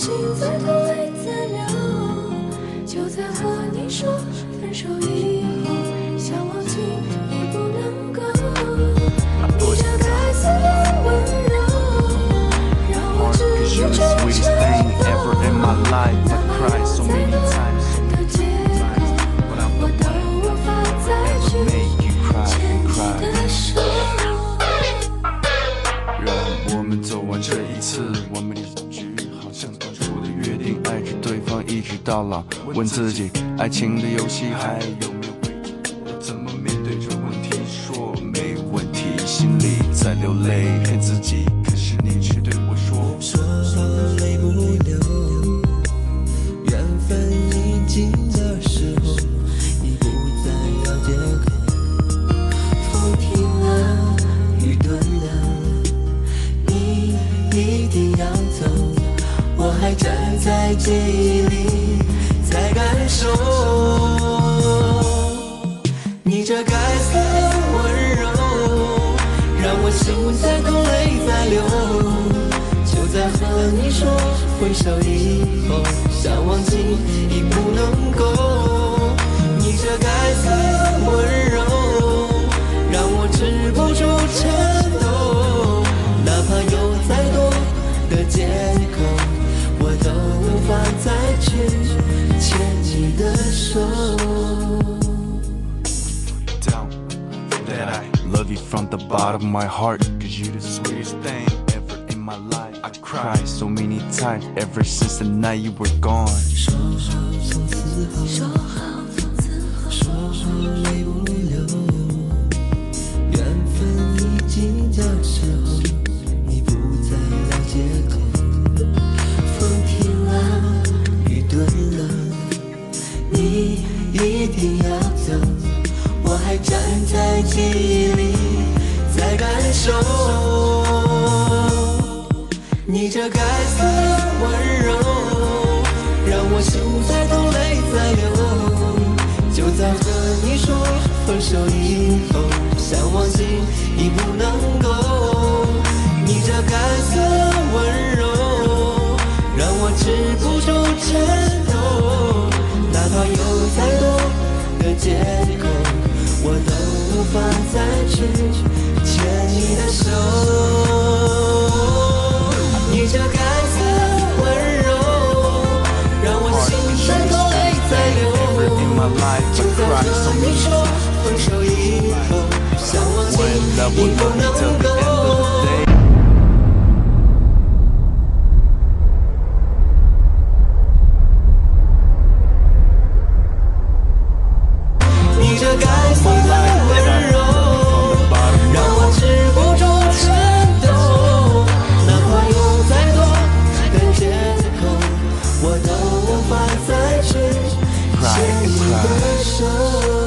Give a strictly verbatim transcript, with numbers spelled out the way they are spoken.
心在痛泪在流，就在和你说分手以后，想忘记已不能够。你这该死的温柔，让我止不住颤抖。哪怕有再多的借口，我都无法再去牵你的手。 让我们走完这一次完美的局，好像当初的约定，爱着对方一直到老。问自己，爱情的游戏还有没有回忆？怎么面对这问题？说没问题，心里在流泪，骗自己，可是你却对我说， 说泪不流，缘分已尽的时候，你不再要借口。 风停了，雨顿了，你一定要走，我还站在记忆里在感受。你这该死的温柔，让我心在痛泪在流，就在和你说分手以后，想忘记已不能够。你这该死的温柔，让我止不住颤抖，哪怕有再多的借口，我都无法再去牵你的手。 down that I love you from the bottom of my heart, cause you're the sweetest thing ever in my life. I cried so many times ever since the night you were gone. 说好从此后， 说好从此后， 说好泪不流，缘分已尽的时候，你不再要借口。 风停了，雨顿了，你一定要走，我还站在记忆里在感受。你这该死的温柔，让我心在痛泪在流，就在和你说分手以后，想忘记已不能够。你这该死的温柔，让我止不住颤抖，哪怕有再多的借口，我都无法再去牵你的手。你这该死的温柔，让我心在痛泪在流，就在和你说分手以后，想忘记已不能够。你这该死的温柔，让我止不住颤抖，哪怕有再多的借口，我都无法再去牵你的手。